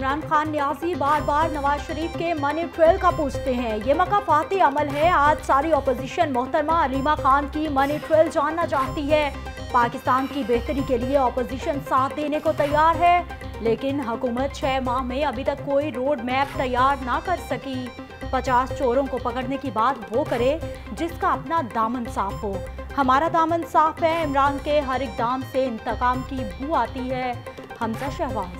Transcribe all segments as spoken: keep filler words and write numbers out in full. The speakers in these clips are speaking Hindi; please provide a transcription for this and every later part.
इमरान खान न्याजी बार बार नवाज शरीफ के मनी ट्रेल का पूछते हैं। ये मकाफाती अमल है। आज सारी अपोजिशन मोहतरमा अलीमा खान की मनी ट्रेल जानना चाहती है। पाकिस्तान की बेहतरी के लिए अपोजिशन साथ देने को तैयार है, लेकिन हुकूमत छह माह में अभी तक कोई रोड मैप तैयार ना कर सकी। पचास चोरों को पकड़ने की बात वो करे जिसका अपना दामन साफ हो। हमारा दामन साफ है। इमरान के हर इक़दाम से इंतकाम की बू आती है। हमजा शहबाज।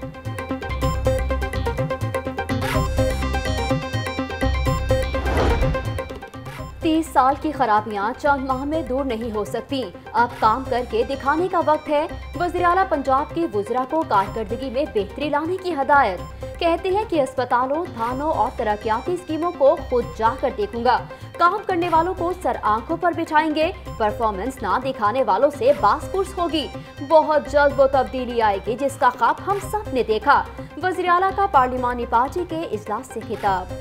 तीस साल की खराबियां चंद माह में दूर नहीं हो सकती। अब काम करके दिखाने का वक्त है। वज़ीर आला पंजाब की वुज़रा को कारकर्दगी में बेहतरी लाने की हदायत। कहते हैं कि अस्पतालों, थानों और तरक्याती स्कीमों को खुद जाकर देखूंगा। काम करने वालों को सर आंखों पर बिछाएंगे। परफॉर्मेंस ना दिखाने वालों से बासपुर्स होगी। बहुत जल्द वो तब्दीली आएगी जिसका ख्वाब हम सब ने देखा। वज़ीर आला का पार्लिमानी पार्टी के इजलास से खिताब।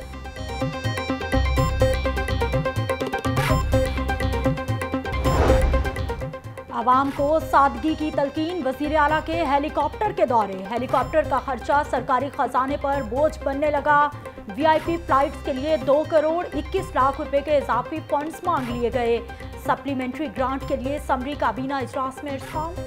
आवाम को सादगी की तलकीन। वज़ीर आला के हेलीकॉप्टर के दौरे। हेलीकॉप्टर का खर्चा सरकारी खजाने पर बोझ बनने लगा। वीआईपी फ्लाइट्स के लिए दो करोड़ इक्कीस लाख रुपए के इजाफी फंड्स मांग लिए गए। सप्लीमेंट्री ग्रांट के लिए समरी काबीना इजलास में इरसाल।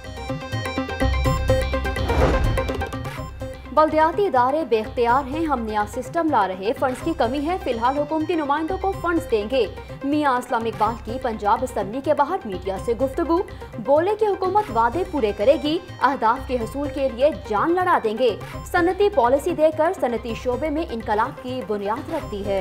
बल्दियाती इदारे बेख्तियार हैं। हम नया सिस्टम ला रहे, फंड्स की कमी है। फिलहाल हुकूमती नुमाइंदों को फंड्स देंगे। मियां असलम इकबाल की पंजाब असम्बली के बाहर मीडिया से गुफ्तगू। बोले कि हुकूमत वादे पूरे करेगी, अहदाफ के हसूल के लिए जान लड़ा देंगे। सनती पॉलिसी देकर सनती शोबे में इनकलाब की बुनियाद रखती है।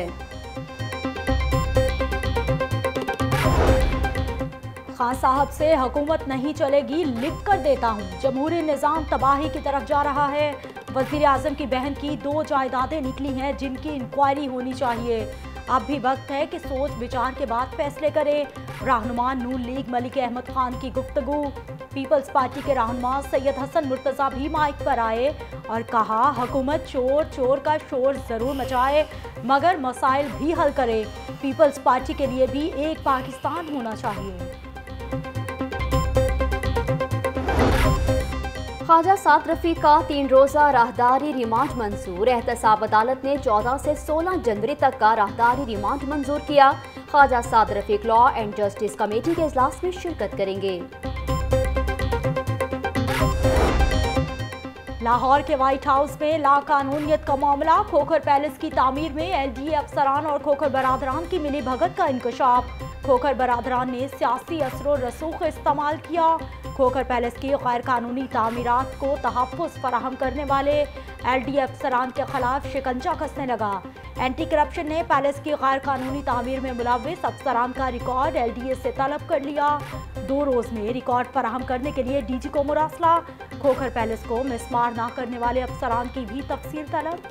खान साहब से हुकूमत नहीं चलेगी, लिख कर देता हूँ। जमहूरी निज़ाम तबाही की तरफ जा रहा है। वज़ीर आज़म की बहन की दो जायदादें निकली हैं जिनकी इंक्वायरी होनी चाहिए। अब भी वक्त है कि सोच विचार के बाद फैसले करें। रहनुमा नून लीग मलिक अहमद खान की गुफ्तगू। पीपल्स पार्टी के रहनुमा सैयद हसन मुर्तज़ा भी माइक पर आए और कहा, हुकूमत चोर चोर का शोर ज़रूर मचाए मगर मसाइल भी हल करे। पीपल्स पार्टी के लिए भी एक पाकिस्तान होना चाहिए। ख्वाजा साद रफीक का तीन रोज़ा राहदारी रिमांड मंजूर। एहतसाब अदालत ने चौदह से सोलह जनवरी तक का राहदारी रिमांड मंजूर किया। Khawaja Saad Rafique law and justice committee के इजलास में शिरकत करेंगे। लाहौर के व्हाइट हाउस में लाकानूनियत का मामला। खोखर पैलेस की तामीर में एलडीए अफसरान और खोखर बरादरान की मिली भगत का इंकशाफ। खोखर बरादरान ने सियासी असर रसूख इस्तेमाल किया। खोखर पैलेस की गैर कानूनी तामीरात को तहफ़्फ़ुज़ फराहम करने वाले एलडीए अफसरान के खिलाफ शिकंजा कसने लगा। एंटी करप्शन ने पैलेस की गैर कानूनी तामीर में मुलव्विस अफसरान का रिकॉर्ड एलडीए से तलब कर लिया। दो रोज में रिकॉर्ड फराहम करने के लिए डीजी को मुरासला। खोखर पैलेस को मिसमार ना करने वाले अफसरान की भी तफसील तलब।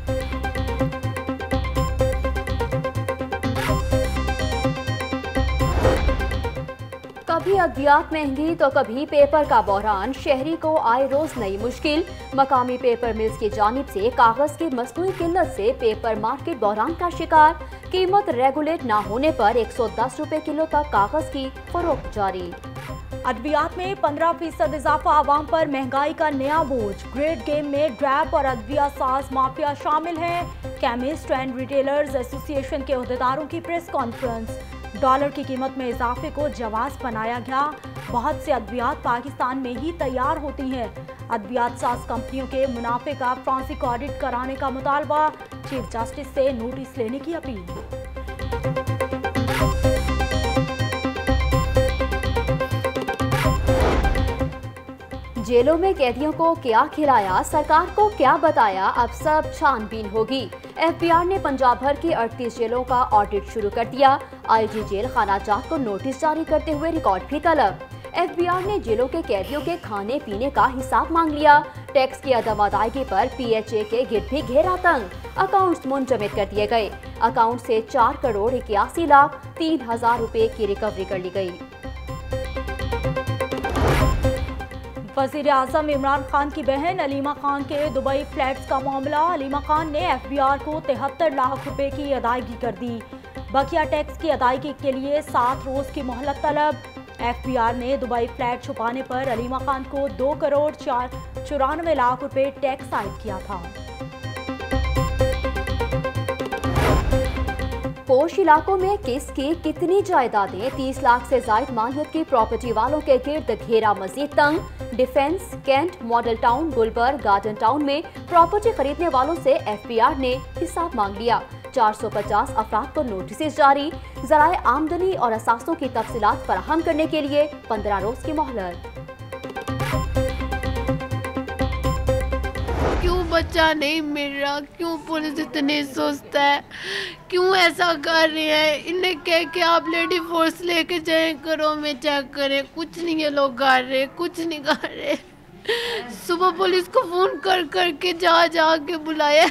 कभी अद्वियात महंगी तो कभी पेपर का बहरान। शहरी को आए रोज नई मुश्किल। मकामी पेपर मिल्स की जानिब से कागज की मसनूई किल्लत से पेपर मार्केट बहरान का शिकार। कीमत रेगुलेट ना होने पर एक सौ दस रुपए किलो तक कागज की फरोख्त जारी। अद्वियात में पंद्रह फीसद इजाफा। आवाम पर महंगाई का नया बोझ। ग्रेड गेम में ड्रैप और अद्विया साज माफिया शामिल हैं। केमिस्ट एंड रिटेलर्स एसोसिएशन के अहदेदारों की प्रेस कॉन्फ्रेंस। डॉलर की कीमत में इजाफे को जवाज बनाया गया। बहुत से अद्वियात पाकिस्तान में ही तैयार होती हैं। अद्वियात साज कंपनियों के मुनाफे का फ्रांसिक ऑडिट कराने का मुतालबा। चीफ जस्टिस से नोटिस लेने की अपील। जेलों में कैदियों को क्या खिलाया, सरकार को क्या बताया, अब सब छानबीन होगी। एफबीआर ने पंजाब भर की अड़तीस जेलों का ऑडिट शुरू कर दिया। आईजी जेल खानाजात को नोटिस जारी करते हुए रिकॉर्ड भी तलब। एफबीआर ने जेलों के कैदियों के खाने पीने का हिसाब मांग लिया। टैक्स की अदम अदायगी पर पीएचए के गिर्द भी घेरा तंग। अकाउंट्स मुंजमद कर दिए गए। अकाउंट से चार करोड़ इक्यासी लाख तीन हजार रुपए की रिकवरी कर ली गई। वज़ीर आज़म इमरान खान की बहन अलीमा खान के दुबई फ्लैट्स का मामला। अलीमा खान ने एफबीआर को तिहत्तर लाख रुपए की अदायगी कर दी। बकिया टैक्स की अदायगी के लिए सात रोज की मोहलत तलब। एफ बी आर ने दुबई फ्लैट छुपाने पर अलीमा खान को दो करोड़ चार चौरानवे लाख रुपए टैक्स आयद किया था। पोश इलाकों में किसकी कितनी जायदादें, तीस लाख से जायद मालियत की प्रॉपर्टी वालों के गिर्द घेरा मजीद तंग। Defence, cantt, model town, Gulberg, garden town में प्रॉपर्टी खरीदने वालों से एफ बी आर ने हिसाब मांग लिया। चार सौ पचास अफराद को नोटिस जारी। जराए आमदनी और असासों की तफसीलात फराहम करने के लिए पंद्रह रोज की मोहलत। क्यों बच्चा नहीं मिल रहा? क्यों पुलिस इतनी सुस्त है? क्यों ऐसा कर रहे हैं? इन्हें कह के आप लेडी फोर्स लेके जाए करो में चेक करें, कुछ नहीं ये लोग कर रहे, कुछ नहीं कर रहे। सुबह पुलिस को फोन कर कर के जा जा के बुलाया।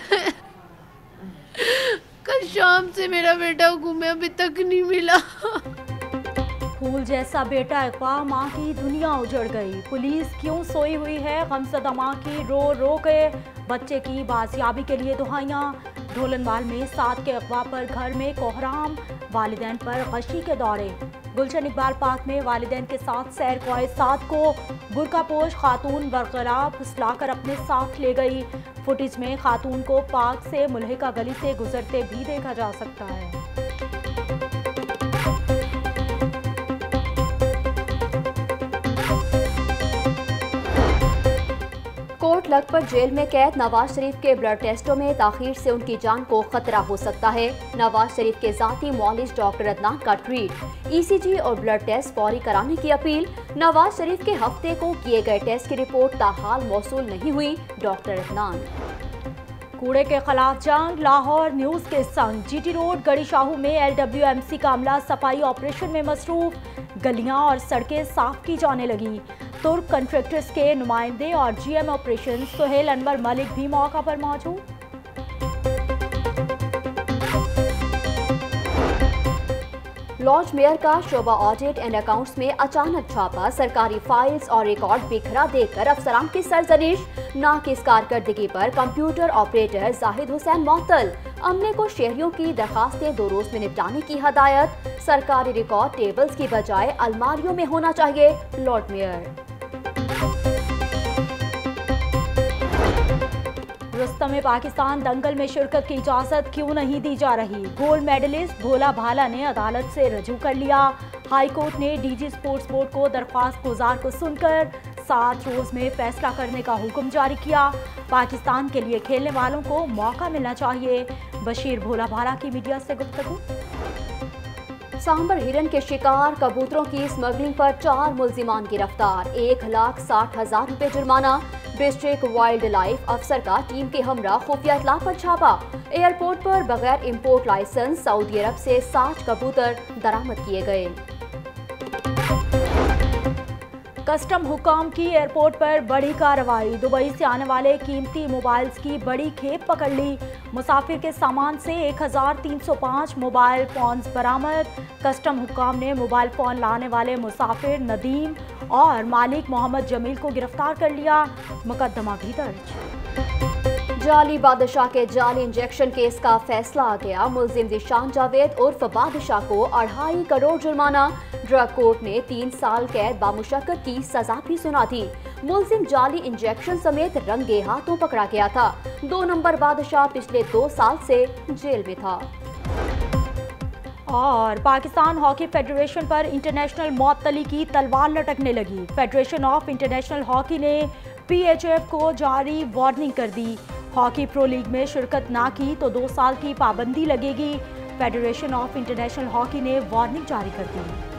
कल शाम से मेरा बेटा घूमे, अभी तक नहीं मिला। फूल जैसा बेटा इकबा, माँ की दुनिया उजड़ गई। पुलिस क्यों सोई हुई है? गमज़दा माँ की रो रो के बच्चे की बाजियाबी के लिए दुहाइयाँ। ढोलनवाल में सात के इकबा पर घर में कोहराम, वालिदैन पर गशी के दौरे। गुलशन इकबाल पार्क में वालिदैन के साथ सैर कोए सात को बुर्कापोश खातून बरगला फुसलाकर अपने साथ ले गई। फुटेज में खातून को पार्क से मुल्हिका गली से गुजरते भी देखा जा सकता है। कोर्ट लखपत जेल में कैद नवाज शरीफ के ब्लड टेस्टों में ताखीर से उनकी जान को खतरा हो सकता है। नवाज शरीफ के जाती मौलिज डॉक्टर अदनान का ट्वीट। ई सी जी और ब्लड टेस्ट फौरी कराने की अपील। नवाज शरीफ के हफ्ते को किए गए टेस्ट की रिपोर्ट ताहाल मौसूल नहीं हुई, डॉक्टर अदनान। कूड़े के खिलाफ जंग, लाहौर न्यूज के संग। जी टी रोड गड़ी शाहू में एल डब्ल्यू एम सी का अमला सफाई ऑपरेशन में मसरूफ। गलियां और सड़कें साफ की जाने लगी। तुर्क कंट्रैक्टर्स के नुमाइंदे और G M operation Suhail Anwar Malik भी मौका पर मौजूद। लॉज मेयर का शोबा ऑडिट एंड अकाउंट्स में अचानक छापा। सरकारी फाइल्स और रिकॉर्ड बिखरा देकर अफसरान की सरजनिश। नाकिस कारकर्दगी पर कंप्यूटर ऑपरेटर जाहिद हुसैन मुअत्तल। अमले को शहरियों की दरखास्तें दो रोज में निपटाने की हदायत। सरकारी रिकॉर्ड टेबल्स की बजाय अलमारियों में होना चाहिए, लॉर्ड मेयर। रुस्तम में पाकिस्तान दंगल में शिरकत की इजाजत क्यों नहीं दी जा रही? गोल्ड मेडलिस्ट भोला भाला ने अदालत से रजू कर लिया। हाई कोर्ट ने डी जी स्पोर्ट्स बोर्ड को दरख्वास्त गुजार को सुनकर सात रोज में फैसला करने का हुक्म जारी किया। पाकिस्तान के लिए खेलने वालों को मौका मिलना चाहिए, बशीर भोला भाला की मीडिया से गुफ्तगू। सांबर हिरन के शिकार कबूतरों की स्मगलिंग पर चार मुल्जिमान गिरफ्तार। एक लाख साठ हजार रुपए जुर्माना। डिस्ट्रिक्ट वाइल्ड लाइफ अफसर का टीम के हमरा खुफिया इत्तला पर छापा। एयरपोर्ट पर बगैर इंपोर्ट लाइसेंस सऊदी अरब से साठ कबूतर बरामद किए गए। कस्टम हुकाम की एयरपोर्ट पर बड़ी कार्रवाई। दुबई से आने वाले कीमती मोबाइल्स की बड़ी खेप पकड़ ली। मुसाफिर के सामान से एक हजार तीन सौ पाँच मोबाइल फोन्स बरामद। कस्टम हुकाम ने मोबाइल फोन लाने वाले मुसाफिर नदीम और मालिक मोहम्मद जमील को गिरफ्तार कर लिया। मुकदमा भी दर्ज। जाली बादशाह के जाली इंजेक्शन केस का फैसला आ गया। मुल्जिम जिशान जावेद उर्फ बादशाह को अढ़ाई करोड़ जुर्माना। ड्रग कोर्ट ने तीन साल कैद बामुशक्कत की सजा भी सुना थी। मुल्जिम जाली इंजेक्शन समेत रंगे हाथों पकड़ा गया था। दो नंबर बादशाह पिछले दो साल से जेल में था। और पाकिस्तान हॉकी फेडरेशन पर इंटरनेशनल मौतली की तलवार लटकने लगी। फेडरेशन ऑफ इंटरनेशनल हॉकी ने पी एच एफ को जारी वार्निंग कर दी। हॉकी प्रो लीग में शिरकत ना की तो दो साल की पाबंदी लगेगी। फेडरेशन ऑफ इंटरनेशनल हॉकी ने वार्निंग जारी कर दी।